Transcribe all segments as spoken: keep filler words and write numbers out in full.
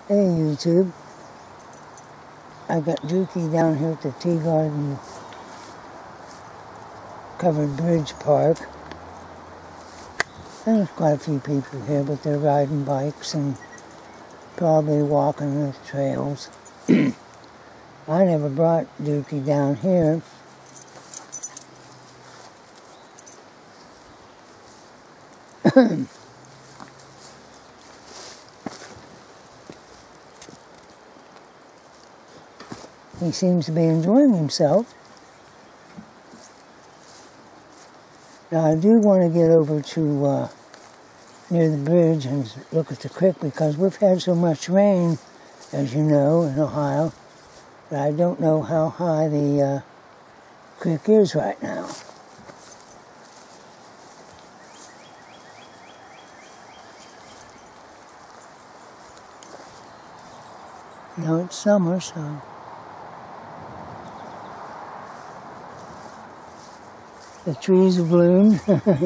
Hey YouTube, I got Dookie down here at the Tea Garden Covered Bridge Park. And there's quite a few people here, but they're riding bikes and probably walking the trails. I never brought Dookie down here. He seems to be enjoying himself. Now I do want to get over to uh, near the bridge and look at the creek because we've had so much rain, as you know, in Ohio, that I don't know how high the uh, creek is right now. You know, it's summer, so the trees have bloomed.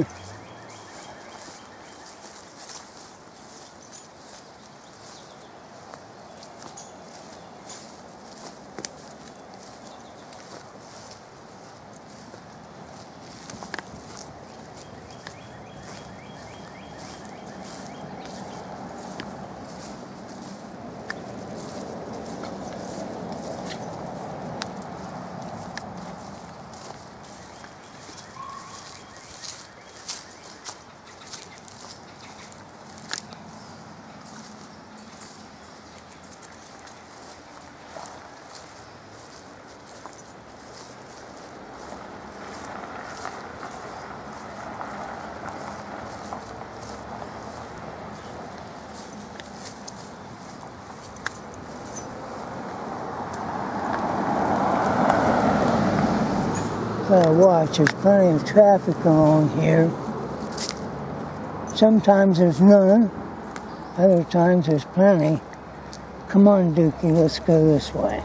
Gotta watch, there's plenty of traffic along here. Sometimes there's none, other times there's plenty. Come on, Dookie, let's go this way.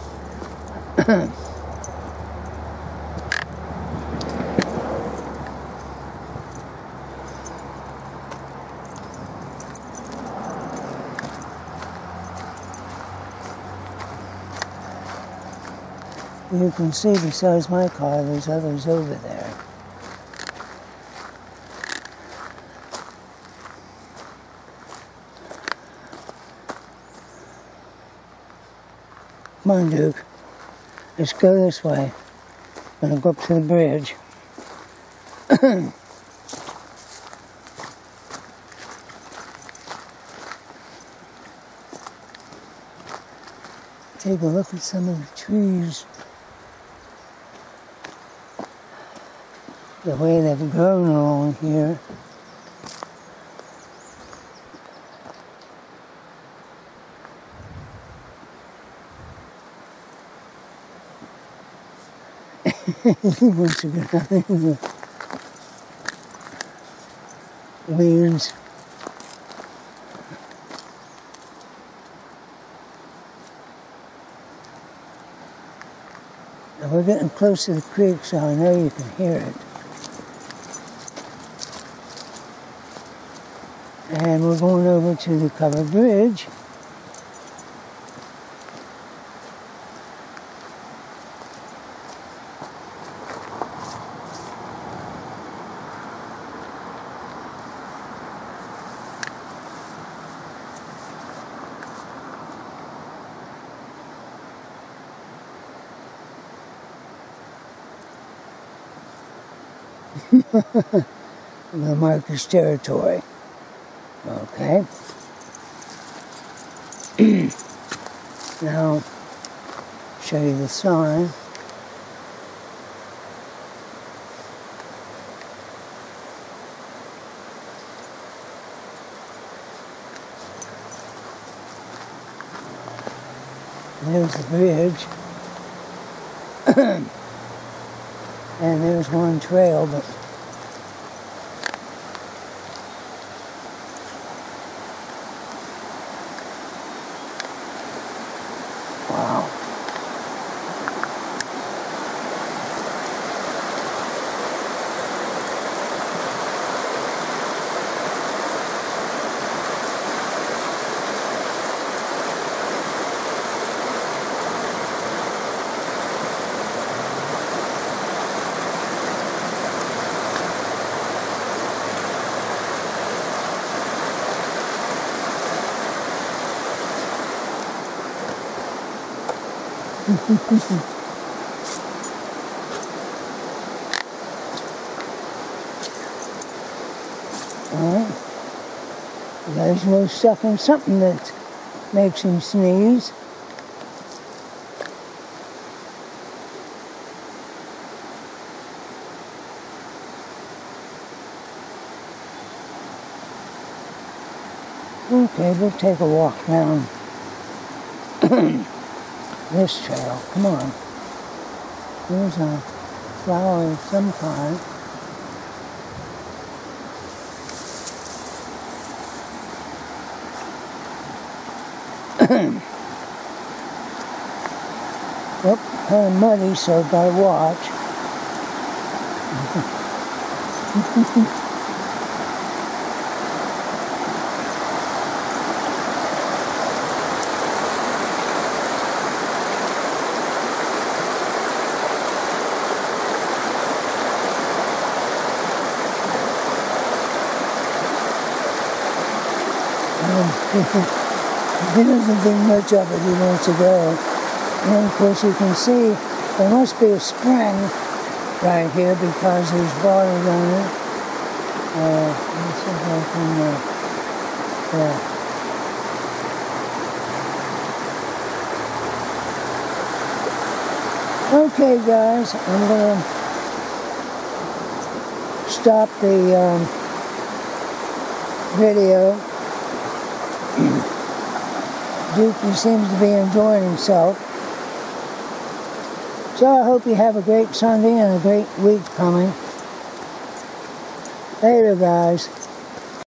You can see besides my car, there's others over there. Come on, Duke. Let's go this way. I'm gonna go up to the bridge. Take a look at some of the trees. The way they've grown along here. He wants to get out in the weeds. Now we're getting close to the creek, so I know you can hear it. And we're going over to the covered bridge. The Marcus territory. Okay. Now, show you the sign. There's the bridge. And there's one trail, but wow. Alright. You guys know stuff in something that makes him sneeze. Okay, we'll take a walk down this trail. Come on. There's a flower of some kind. Oh, kind of muddy, so I've got to watch. He doesn't think much of it, he wants to go. And of course you can see there must be a spring right here because there's water down there. Uh, let's see if I can, uh, yeah. Okay guys, I'm going to stop the um, video. Dookie seems to be enjoying himself. So I hope you have a great Sunday and a great week coming. Later, guys.